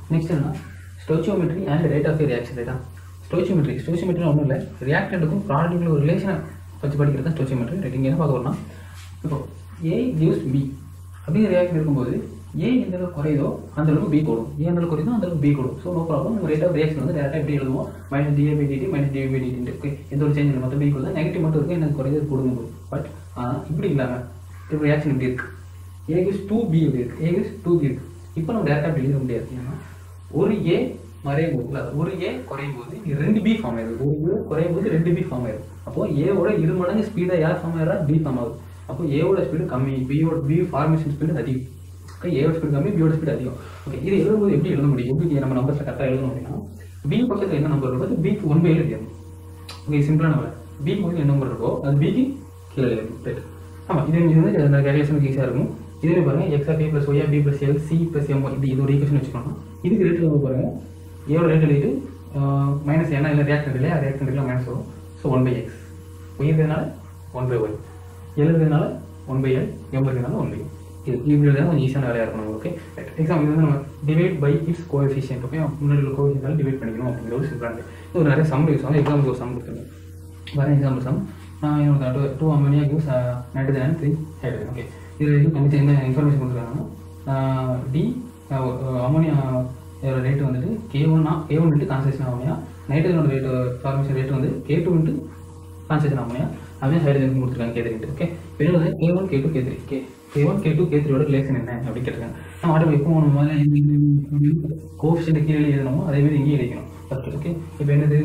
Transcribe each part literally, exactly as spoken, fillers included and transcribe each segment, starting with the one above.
Next என்ன stoichiometry and rate of reaction ரைட்டா. Stoichiometry ஸ்டோச்சியோமெட்ரி ஒன்றும் இல்லை, ரியாக்டண்ட்டுக்கும் ப்ராடக்ட்டுக்கும் ஒரு ரிலேஷனை வச்சு படிக்கிறது தான் ஸ்டோச்சியோமெட்ரி ரைட். இங்கே என்ன பார்க்க வரணும், இப்போ ஏ கிவ்ஸ் பி அப்படிங்கிற ரியாக்ஷன் இருக்கும்போது ஏ எந்த அளவுக்கு குறையுதோ அந்த அளவுக்கு பி கூடும், ஏ எந்த அளவுக்கு குறையுதோ அந்த அளவுக்கு பி கூடும். So no problem. நம்ம ரேட் ஆஃப் ரியாக்ஷன் வந்து டேரக்டாக எப்படி எழுதுவோம், minus d A by d t minus d A by d t. Okay, எந்த ஒரு சேஞ்ச் இல்லை, மற்ற பி கொடுத்தா நெகட்டிவ் மட்டும் இருக்குது, எனக்கு குறையாது கொடுங்க போது. பட் ஆனால் இப்படி இல்லாமல் இப்போ ரியாக்ஷன் இப்படி இருக்குது, ஏ கிவ்ஸ் டூ பி எப்படி இருக்குது, ஏ கிவ்ஸ் டூ பி இருக்குது. இப்போ நம்ம டேரக்டாக அப்படி எழுத முடியாது. ஏன்னா ஒரு ஏ மறையும் போது இல்லை ஒரு ஏ குறையும் போது ரெண்டு பி ஃபார்ம் ஆயிடுது, ஒரு ஏ குறையும் போது ரெண்டு பி ஃபார்ம் ஆயிடும். அப்போ ஏவோட இரு மடங்கு ஸ்பீடாக யார் ஃபார்ம் ஆகிறா, பி ஃபார்ம் ஆகுது. அப்போ ஏவோட ஸ்பீடு கம்மி, பியோட பி ஃபார்மேஷன் ஸ்பீடு அதிகம். ஓகே, ஏவோட ஸ்பீடு கம்மி, பியோட ஸ்பீடு அதிகம். ஓகே, இது எழுதும்போது எப்படி எழுத முடியும், எப்படி நம்ம நம்பர்ஸை கரெக்டாக எழுதணும் அப்படின்னா பி பக்கத்தில் என்ன நம்பர் இருக்கோ அது பிக்கு ஒன் பை ஏழு எழுதணும். ஓகே, சிம்பிளான நம்பர் பிக்கு வந்து என்ன நம்பர் இருக்கோ அது பிக்கு கீழே எழுதணும் ரைட். ஆமாம், இது இது வந்து அந்த கேல்குலேஷனுக்கு ஈஸியாக இருக்கும். இதுவே பாருங்கள் x of A plus y of B plus l C plus m இது இது ஒரு ஈக்குவேஷன் வச்சுக்கணும். இதுக்கு ரேட் எழுத பாருங்கள், ஏவோட ரேட் எழுதிட்டு மைனஸ் ஏன்னா இல்லை ரியாக்டன்ட் இல்லையா, ரியாக்டன்ட் இல்லை மைனஸ் வரும். So one by x, y இருக்கிறதுனால ஒன் பை ஒய், எல் இருக்கிறதுனால ஒன் பை எல், எம் இருக்கிறதுனால ஒன் பை. இது இப்படி எழுதுனா கொஞ்சம் ஈஸியான வேலையாக இருக்கணும். ஓகே, எக்ஸாம் இது வந்து நம்ம divide by its coefficient. Okay, முன்னாடி உள்ள கோஎஃபிஷியன்ட் டிவைட் பண்ணிக்கணும் அப்படிங்கிற ஒரு சிம்பிளாக இது ஒரு நிறைய சம் யூஸ் ஆகும். எக்ஸாம்பிள் ஒரு சம் கொடுத்துருக்கேன். வேறு எக்ஸாம்பிள் சம் என்னோட two two ammonia gives nitrogen and three hydrogen. Okay, இது கண்டிப்பாக என்ன இன்ஃபர்மேஷன் கொடுத்துருக்காங்கன்னா டி அமோனியா ரேட்டு வந்துட்டு கே ஒன்னா k one into concentration ammonia, நைட்ரஜனோட ரேட்டு ஃபார்மேஷன் ரேட்டு வந்து k two into concentration ammonia, அதே ஹைட்ரஜன் கொடுத்துருக்காங்க கே த்ரீ இன்ட்டு. ஓகே, இப்போ வந்து k one K two K three k k one K two K த்ரீயோட relation என்ன அப்படி கேட்டிருக்காங்க. நம்ம ஆட்டோ எப்போ நம்ம முதல்ல கோஎஃபிஷியன்ட் கீழே எழுதணுமோ அதே மாதிரி இங்கேயும் எழுதிக்கணும் ஃபஸ்ட்டு. ஓகே, இப்போ என்னது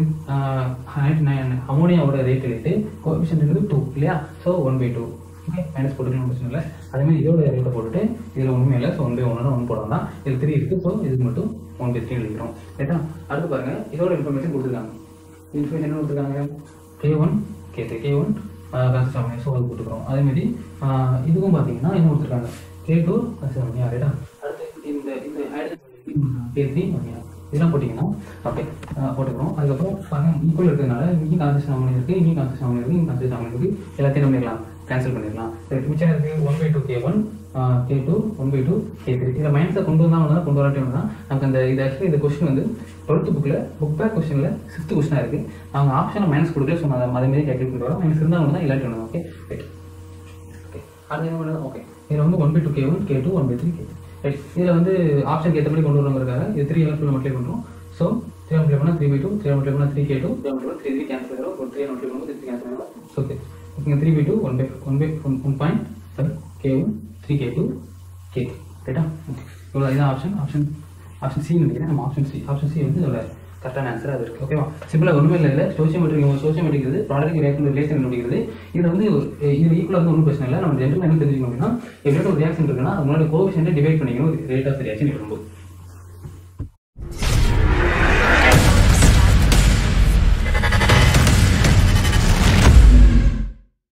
அமோனியாவோட ரேட் எழுதிட்டு கோஎஃபிஷியன்ட் வந்து டூ இல்லையா, so one by two. Okay, minus போட்டுக்கணும் பிரச்சனை இல்லை. அதேமாதிரி இதோட ரேட்டை போட்டுட்டு இதில் ஒன்றுமே இல்லை, ஸோ ஒன் பை ஒன்று ஒன் போடலாம் தான். இதில் த்ரீ இருக்குது, ஸோ இதுக்கு மட்டும் ஒன் பை த்ரீ எழுதிக்கிறோம் ரைட்டா. அடுத்து பாருங்கள் இதோட இன்ஃபர்மேஷன் கொடுத்துருக்காங்க. இன்ஃபர்மேஷன் என்ன கொடுத்துருக்காங்க, K one K three K one consist so அது போட்டுக்கிறோம். அதேமாதிரி இதுவும் பார்த்தீங்கன்னா என்ன கொடுத்துருக்காங்க, கே டூ கன்சிஸ்ட் அமோனியா ரைட்டா. அடுத்து இந்த இந்த கே த்ரீ அமோனியா இதெல்லாம் போட்டிங்கன்னா ஓகே போட்டுக்கிறோம். அதுக்கப்புறம் பாருங்கள் ஈக்குவல் இருக்கிறதுனால இங்கேயும் கான்சன்ட்ரேஷன் அமோனியா இருக்குது, இங்கேயும் கான்சன்ட்ரேஷன் அமோனியா இருக்குது, இங்கே கான்சன்ட்ரேஷன் அமோனியா இருக்குது, எல்லாத்தையும் பண்ணிடலாம் கேன்சல் பண்ணிடலாம். மிச்சம் இருக்குது one by two K one K two one by two K three. இதில் மைனஸை கொண்டு வந்தால் ஒன்று கொண்டு வராட்டி ஒன்று தான். நமக்கு அந்த இது ஆக்சுவலி இந்த கொஸ்டின் வந்து டுவெல்த்து புக்கில் புக் பேக் கொஸ்டினில் சிக்ஸ்த்து கொஸ்டினாக இருக்குது. அவங்க ஆப்ஷனை மைனஸ் கொடுக்கல, ஸோ நான் அதேமாதிரி கேல்குலேட் பண்ணிட்டு வரோம். மைனஸ் இருந்தால் ஒன்று தான், இல்லாட்டி ஒன்று தான். Okay right. ஓகே, அது என்ன பண்ணுறது, ஓகே இதில் வந்து one by two K one K two one by three K three right. இதில் வந்து ஆப்ஷனுக்கு ஏற்றபடி கொண்டு வரவங்கிறதுக்காக இது த்ரீ எல்லாம் ஃபுல்லாக மல்டிப்ளை பண்ணுறோம். ஸோ த்ரீ மல்டிப்ளை பண்ணால் three by two, three multiply பண்ணால் three K two, three multiply three three cancel ஆகிடும். ஒரு த்ரீ மல்டிப்ளை பண்ணும்போது த்ரீ கேன்சல் ஆகிடும். ஓகே, இங்கே three by two one by one by one one point five K one three K two K three ரைட்டா. இவ்வளோ இதுதான் option. Option option C நினைக்கிறேன். நம்ம ஆப்ஷன் சி ஆப்ஷன் சி வந்து இதோட கரெக்டான ஆன்சர் அது இருக்குது. ஓகேவா, சிம்பிளாக ஒன்றுமே இல்லை. இல்லை ஸ்டோச்சியோமெட்ரி ஸ்டோச்சியோமெட்ரிக் இது ப்ராடக்ட் ரியாக்ஷன் ரிலேஷன் கண்டுபிடிக்கிறது. இதில் வந்து இது ஈக்குவலாக வந்து ஒன்றும் பிரச்சனை இல்லை. நம்ம ஜென்ரல் என்ன தெரிஞ்சுக்கணும் அப்படின்னா எப்படியோட ஒரு ரியாக்ஷன் இருக்குன்னா முன்னாடி கோஎஃபிஷியன்ட்டை டிவைட் பண்ணிக்கணும் ரேட் ஆஃப் ரியாக்ஷன் எழுதும்போது.